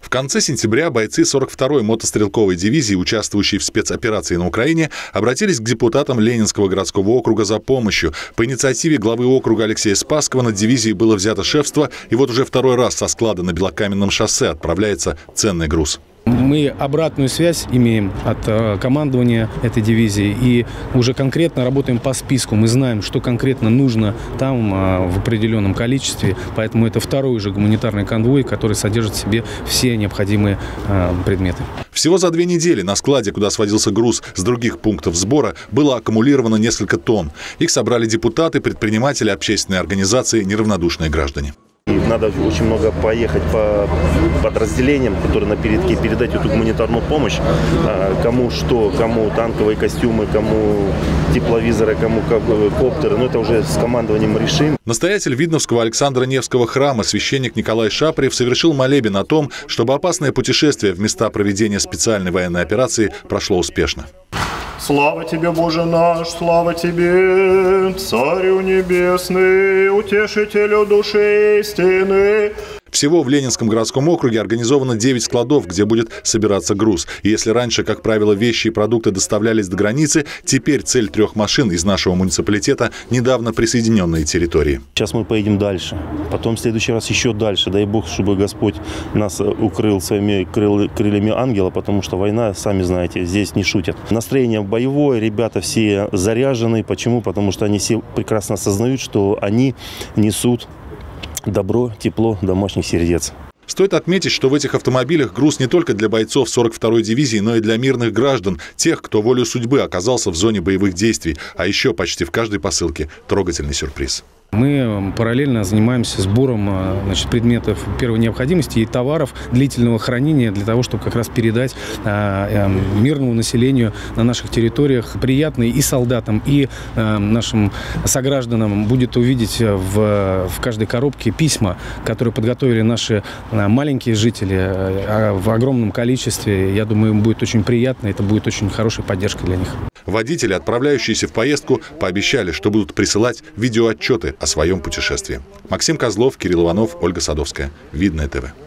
В конце сентября бойцы 42-й мотострелковой дивизии, участвующие в спецоперации на Украине, обратились к депутатам Ленинского городского округа за помощью. По инициативе главы округа Алексея Спасского над дивизией было взято шефство, и вот уже второй раз со склада на Белокаменном шоссе отправляется ценный груз. Мы обратную связь имеем от командования этой дивизии и уже конкретно работаем по списку. Мы знаем, что конкретно нужно там в определенном количестве, поэтому это второй уже гуманитарный конвой, который содержит в себе все необходимые предметы. Всего за 2 недели на складе, куда сводился груз с других пунктов сбора, было аккумулировано несколько тонн. Их собрали депутаты, предприниматели, общественные организации, неравнодушные граждане. Надо очень много поехать по подразделениям, которые на передке, передать эту гуманитарную помощь. Кому что, кому танковые костюмы, кому тепловизоры, кому коптеры. Но это уже с командованием решим. Настоятель Видновского Александра Невского храма священник Николай Шапарев совершил молебен о том, чтобы опасное путешествие в места проведения специальной военной операции прошло успешно. Слава Тебе, Боже наш, слава Тебе, Царю Небесный, Утешителю души истины. Всего в Ленинском городском округе организовано 9 складов, где будет собираться груз. И если раньше, как правило, вещи и продукты доставлялись до границы, теперь цель 3 машин из нашего муниципалитета – недавно присоединенные территории. Сейчас мы поедем дальше, потом в следующий раз еще дальше. Дай Бог, чтобы Господь нас укрыл своими крыльями ангела, потому что война, сами знаете, здесь не шутят. Настроение боевое, ребята все заряжены. Почему? Потому что они все прекрасно осознают, что они несут добро, тепло домашних сердец. Стоит отметить, что в этих автомобилях груз не только для бойцов 42-й дивизии, но и для мирных граждан, тех, кто волею судьбы оказался в зоне боевых действий. А еще почти в каждой посылке трогательный сюрприз. Мы параллельно занимаемся сбором предметов первой необходимости и товаров длительного хранения для того, чтобы как раз передать мирному населению на наших территориях. Приятно и солдатам, и нашим согражданам будет увидеть в каждой коробке письма, которые подготовили наши маленькие жители в огромном количестве. Я думаю, им будет очень приятно, это будет очень хорошей поддержкой для них. Водители, отправляющиеся в поездку, пообещали, что будут присылать видеоотчеты о своем путешествии. Максим Козлов, Кирилл Иванов, Ольга Садовская. Видное ТВ.